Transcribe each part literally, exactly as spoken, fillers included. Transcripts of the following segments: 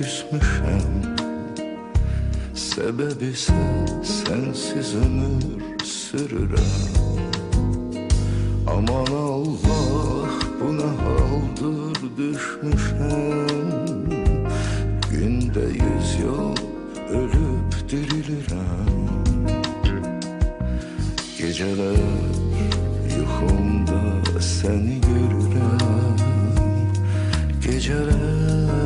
küsmüşəm. Səbəbi isə sənsiz ömür sürürəm. Aman Allah, bu nə haldır düşmüşəm. Gündə yüz yol ölüb dirilirəm. Gecələr yuxumda səni görürəm. Gecələr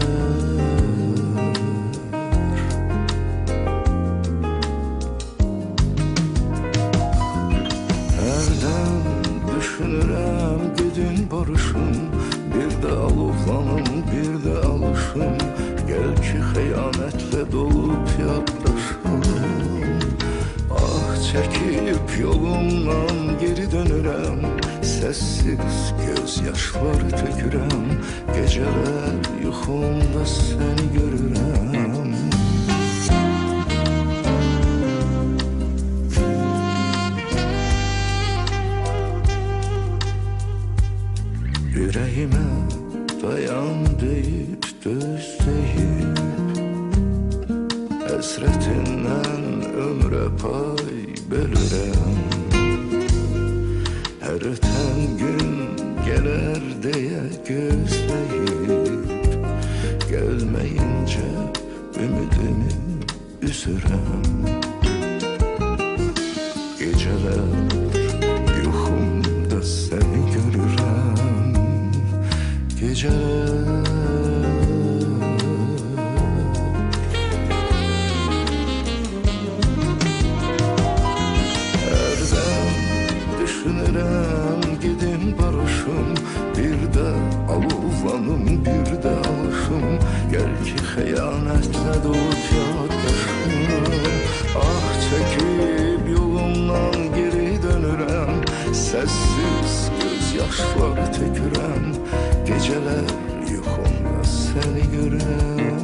hərdən düşünürəm gedin barışım. Bir də alovlanım, bir də alışım. Gəl ki xəyanətlə dolub yaddaşım. Ah çəkib yolumdan geri dönürəm. Səssiz göz yaşları tökürəm. Gecələr yuxumda səni görürəm. Ürəyimə dayan deyib dözdəyib, həsrətindən ömrə pay bölürəm. Hər ötən gün gələr deyə gözləyib, gəlməyincə ümidimi üzürəm. Gecələr yuxumda səni görürəm. Gecələr hərdən düşünürəm gedin barışım. Bir də alovlanım, bir də alışım. Gəl ki xəyanətlə dolub yaddaşım. Ah çəkib yolumdan geri dönürəm. Səssiz göz yaşları tökürəm. Gecələr yuxumda səni görürəm.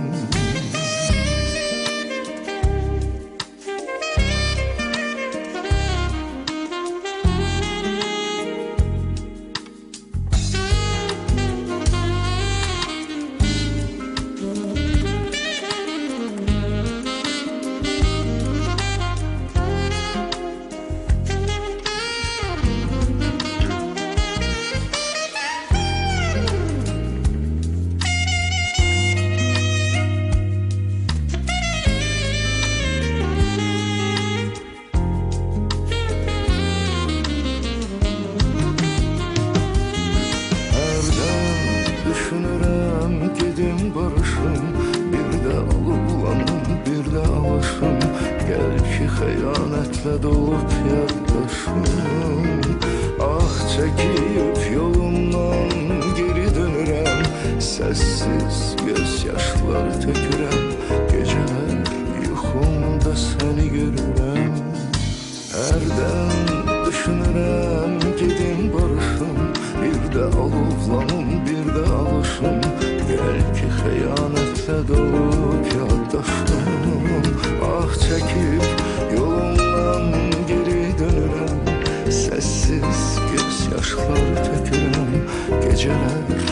Düşünürəm gedin barışım. Bir də alovlanım, bir də alışım. Gəl ki xəyanətlə dolub yaddaşım. Ah çəkib yolumdan geri dönürəm. Səssiz göz yaşları tökürəm. Gecələr yuxumda səni görürəm. Hərdən düşünürəm gedin barışım. Bir də alovlanım, bir də alışım. Gəl ki xəyanətlə dolub yaddaşım. Ah çəkib yolumdan geri dönürəm. Səssiz göz yaşları tökürəm. Gecələr